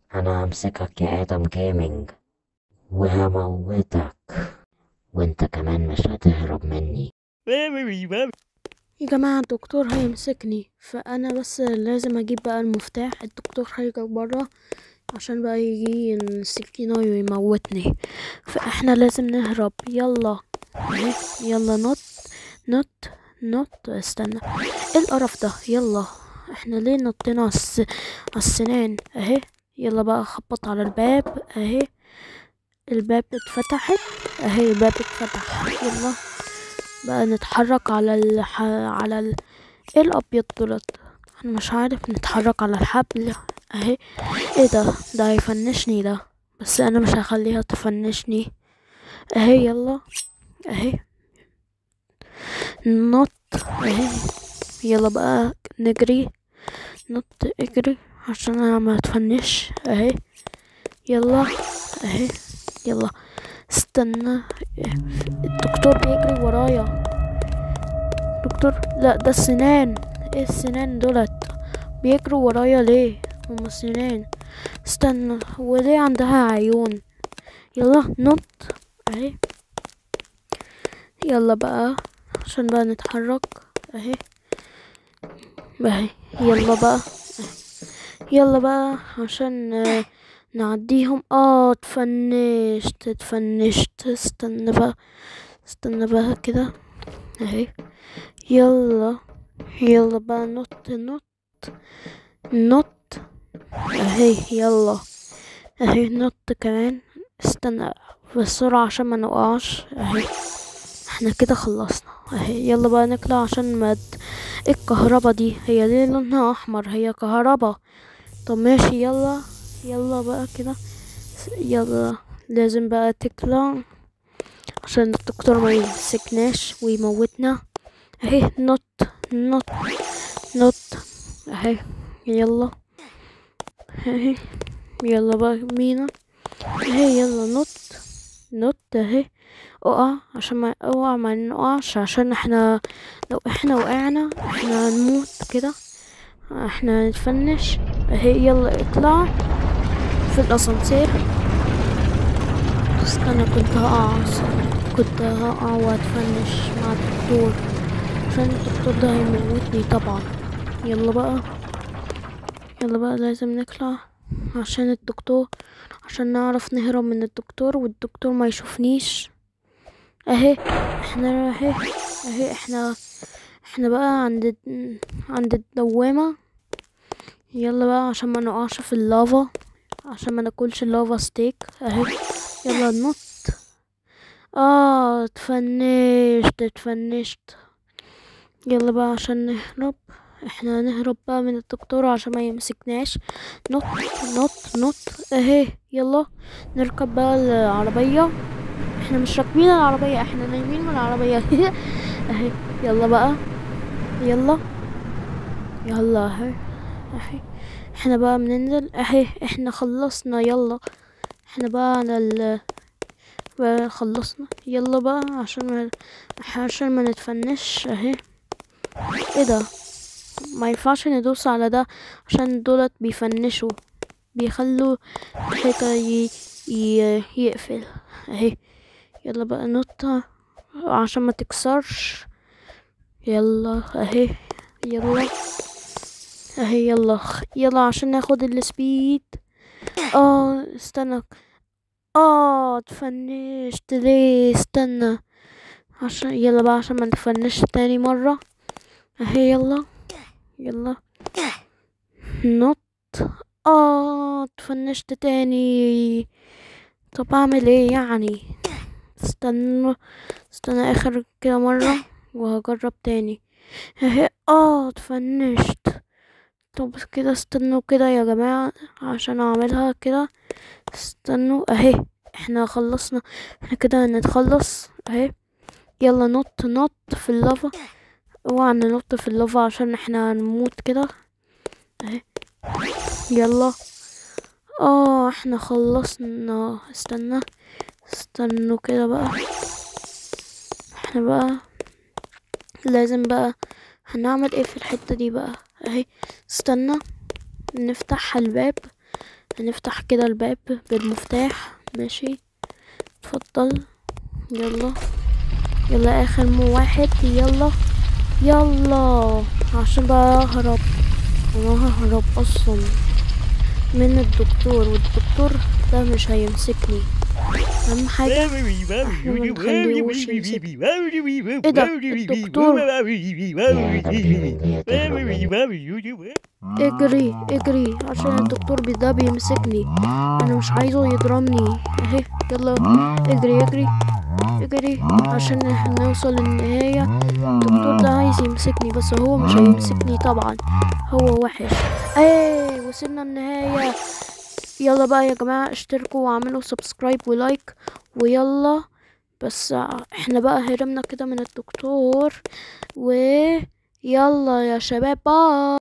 انا همسكك يا ادم جيمنج وهموتك، وانت كمان مش هتهرب مني. يا جماعة الدكتور هيمسكني، فأنا بس لازم أجيب بقى المفتاح. الدكتور هيجي برا عشان بقى يجي يمسكني ويموتني، فاحنا لازم نهرب. يلا اهي، يلا نط نط نط. استنى، ايه القرف ده؟ يلا، احنا ليه نطينا على السنان اهي. يلا بقى خبط على الباب اهي. الباب اتفتحت اهي، الباب اتفتح. يلا بقى نتحرك ايه الابيض دولت؟ انا مش عارف. نتحرك على الحبل اهي. ايه ده هيفنشني ده، بس انا مش هخليها تفنشني اهي. يلا اهي، نط اهي. يلا بقى نجري، نط اجري عشان انا ما اتفنش اهي. يلا اهي، يلا. استنى، الدكتور بيجري ورايا. دكتور، لا ده السنان. ايه السنان دولت بيجروا ورايا ليه؟ هما السنان. استنى، وليه عندها عيون؟ يلا نط اهي. يلا بقى عشان بقى نتحرك اهي. اهي يلا بقى، يلا بقى عشان نعديهم. اتفنشت. استنى بقى كده اهي. يلا، يلا بقى نط اهي. يلا اهي، نط كمان. استنى بسرعة عشان ما نقعش اهي. احنا كده خلصنا اهي. يلا بقى نطلع عشان ما إيه الكهربا دي؟ هي ليه لونها احمر؟ هي كهربا. طب ماشي، يلا. يلا بقى كده، يلا. لازم بقى تطلع عشان الدكتور ما يمسكناش ويموتنا اهي. نط نط اهي. يلا اهي، يلا بقى مينا اهي. يلا نط اهي. عشان ما اوعى ما نقعش، عشان احنا لو احنا وقعنا احنا هنموت كده، احنا هنتفنش اهي. يلا اطلع في الاسانسير. استنى، كنت هقع واتفنش مع الدكتور، عشان الدكتور ده هيموتني طبعا. يلا بقى، يلا بقى لازم نطلع عشان الدكتور، عشان نعرف نهرب من الدكتور والدكتور ما يشوفنيش اهي. احنا اهي احنا بقى عند الدوامة. يلا بقى عشان ما نقعش في اللافا، عشان ما ناكلش اللافا ستيك اهي. يلا نط. اتفنشت. يلا بقى عشان نهرب، احنا هنهرب بقى من الدكتور عشان ما يمسكناش. نط نط اهي. يلا نركب بقى العربية. احنا مش راكبين العربية، احنا نايمين من العربية اهي. يلا بقى، يلا يلا اهي. اهي احنا بقى بننزل اهي. احنا خلصنا. يلا احنا بقى على بقى خلصنا. يلا بقى عشان ما نتفنش اهي. ايه ده؟ ما ينفعش ندوس على ده عشان دولت بيفنشوا، بيخلوا الحيطة يقفل اهي. يلا بقى نط عشان ما تكسرش. يلا اهي. يلا اهي. يلا عشان ناخد السبيد. استنى. اتفنشت ليه؟ استنى عشان يلا بقى عشان ما نتفنش تاني مرة اهي. يلا نط. اتفنشت تاني. طب اعمل ايه يعني؟ استنى، اخر كده مرة وهجرب تاني اهي. اتفنشت. طب كده استنوا كده يا جماعة عشان اعملها كده. استنوا اهي. احنا خلصنا، احنا كده هنتخلص اهي. يلا نط في اللافا. اوعى ننط في اللافا عشان احنا هنموت كده اهي. يلا احنا خلصنا. استنوا كده بقى. احنا بقى لازم بقى هنعمل ايه في الحتة دي بقى اهي. استنى نفتح الباب هنفتح كده الباب بالمفتاح. ماشي، اتفضل. يلا يلا اخر واحد. يلا يلا عشان بقى اهرب. انا ههرب اصلا من الدكتور، والدكتور ده مش هيمسكني. اهم حاجة احنا ما نخليهوش يمسكني. ايه ده الدكتور؟ يا آدم جيمنج ليه تهرب مني؟ اجري اجري عشان الدكتور ده بيمسكني. انا مش عايزه يضربني اهي. يلا اجري اجري اجري عشان نوصل للنهاية. الدكتور ده عايز يمسكني بس هو مش هيمسكني طبعا، هو وحش. ايه وصلنا النهاية. يلا بقى يا جماعة اشتركوا واعملوا سبسكرايب ولايك ويلا. بس احنا بقى هربنا كده من الدكتور، ويلا يا شباب باي.